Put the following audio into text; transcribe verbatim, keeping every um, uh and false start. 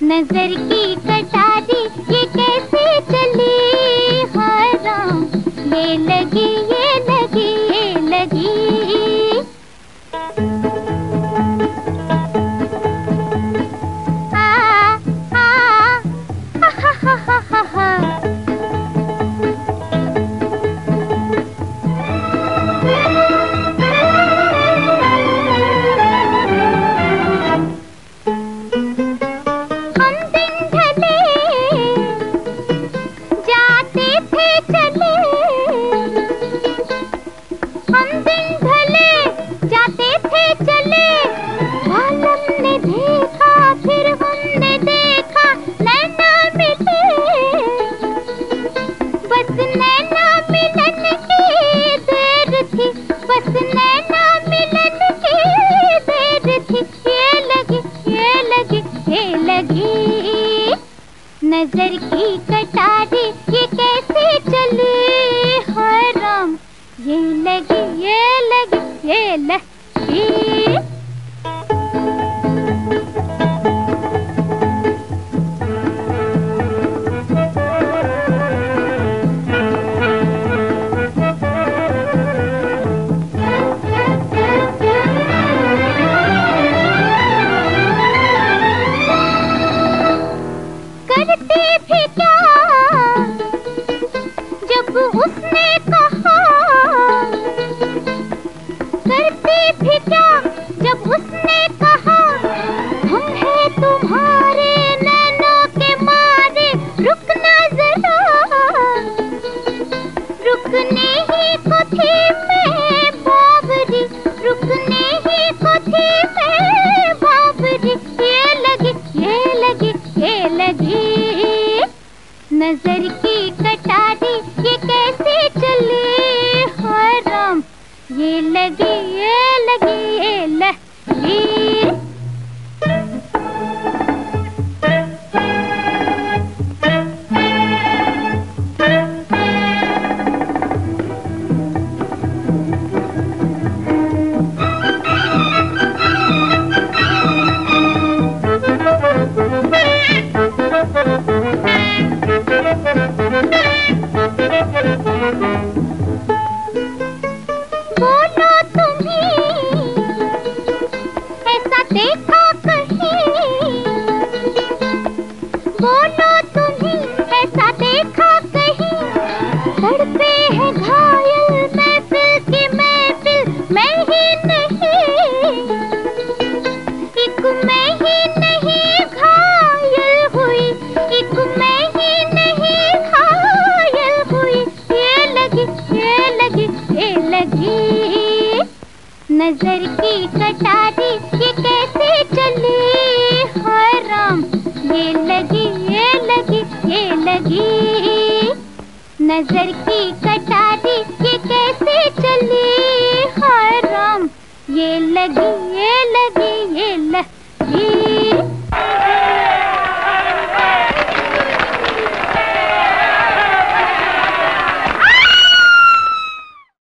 नजर की कटारी ये कैसे चली हराम, ये लगी ये लगी ये लगी। नजर की कटारी ये कैसे चली हराम, ये लगी ये लगी ये लगी। उसने कहा करती थी क्या, जब उसने कहा हम हैं तुम्हारे नैनों के मारे, रुकना जरा, रुकने ही को थी मैं बाबरी, रुकने ही को थी मैं बाबरी। ये लगी ये लगी ये लगी। नजर की कटारी ये कैसे चली हराम, ये लगी ये लगी ये लगी। बोलो तुम्हें ऐसा देखा कहीं, बोलो तुम्हें ऐसा देखा कहीं, तड़पे है घायल महफिल की महफिल, मैं ही नहीं, एक मैं ही नहीं घायल हुई, एक मैं ही नहीं घायल हुई। ये लगी ये लगी ये लगी। नजर की कटारी ये कैसे चली हराम, ये लगी ये लगी ये लगी। नजर की कटारी ये कैसे चली हराम, ये लगी ये लगी ये लगी।